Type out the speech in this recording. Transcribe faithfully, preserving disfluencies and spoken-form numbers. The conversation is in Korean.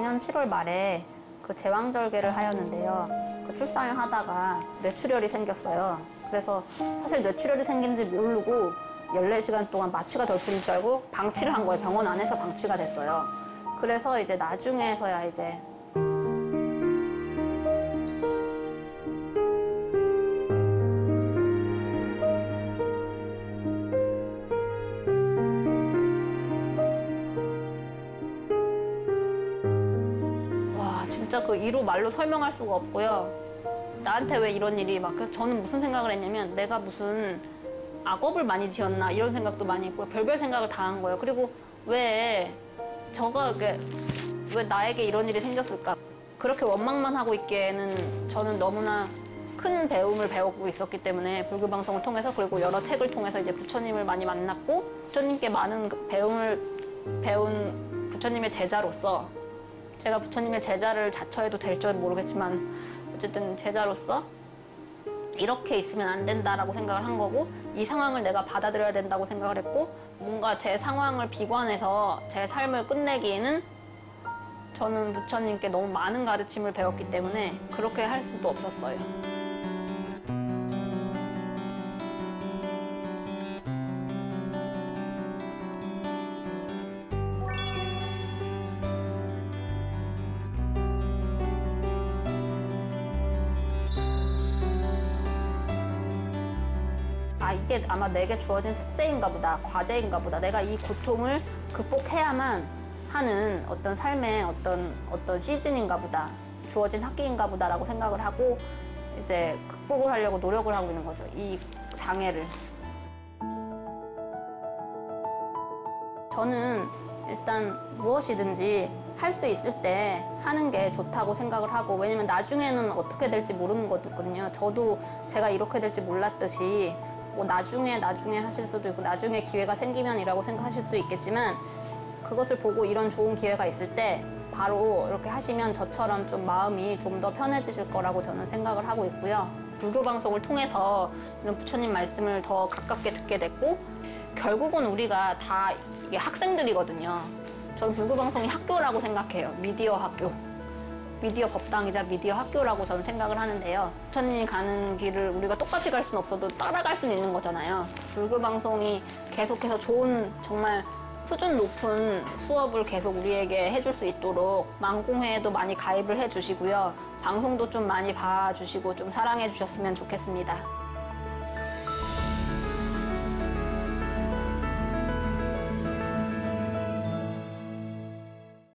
작년 칠월 말에 그 제왕절개를 하였는데요. 그 출산을 하다가 뇌출혈이 생겼어요. 그래서 사실 뇌출혈이 생긴지 모르고 열네 시간 동안 마취가 더 들릴 줄 알고 방치를 한 거예요. 병원 안에서 방치가 됐어요. 그래서 이제 나중에서야 이제 진짜 그 이로 말로 설명할 수가 없고요. 나한테 왜 이런 일이 막, 그래서 저는 무슨 생각을 했냐면 내가 무슨 악업을 많이 지었나 이런 생각도 많이 했고요. 별별 생각을 다 한 거예요. 그리고 왜 저가 왜 나에게 이런 일이 생겼을까? 그렇게 원망만 하고 있기에는 저는 너무나 큰 배움을 배우고 있었기 때문에 불교 방송을 통해서, 그리고 여러 책을 통해서 이제 부처님을 많이 만났고 부처님께 많은 배움을 배운 부처님의 제자로서, 제가 부처님의 제자를 자처해도 될 줄 모르겠지만 어쨌든 제자로서 이렇게 있으면 안 된다라고 생각을 한 거고, 이 상황을 내가 받아들여야 된다고 생각을 했고, 뭔가 제 상황을 비관해서 제 삶을 끝내기에는 저는 부처님께 너무 많은 가르침을 배웠기 때문에 그렇게 할 수도 없었어요. 아, 이게 아마 내게 주어진 숙제인가 보다, 과제인가 보다, 내가 이 고통을 극복해야만 하는 어떤 삶의 어떤 어떤 시즌인가 보다, 주어진 학기인가 보다라고 생각을 하고 이제 극복을 하려고 노력을 하고 있는 거죠, 이 장애를. 저는 일단 무엇이든지 할 수 있을 때 하는 게 좋다고 생각을 하고, 왜냐면 나중에는 어떻게 될지 모르는 거거든요. 저도 제가 이렇게 될지 몰랐듯이 뭐 나중에 나중에 하실 수도 있고 나중에 기회가 생기면이라고 생각하실 수도 있겠지만, 그것을 보고 이런 좋은 기회가 있을 때 바로 이렇게 하시면 저처럼 좀 마음이 좀 더 편해지실 거라고 저는 생각을 하고 있고요. 불교 방송을 통해서 이런 부처님 말씀을 더 가깝게 듣게 됐고, 결국은 우리가 다 이게 학생들이거든요. 저는 불교 방송이 학교라고 생각해요. 미디어 학교. 미디어 법당이자 미디어 학교라고 저는 생각을 하는데요. 부처님이 가는 길을 우리가 똑같이 갈 수는 없어도 따라갈 수는 있는 거잖아요. 불교 방송이 계속해서 좋은, 정말 수준 높은 수업을 계속 우리에게 해줄 수 있도록 망공회에도 많이 가입을 해주시고요. 방송도 좀 많이 봐주시고 좀 사랑해 주셨으면 좋겠습니다.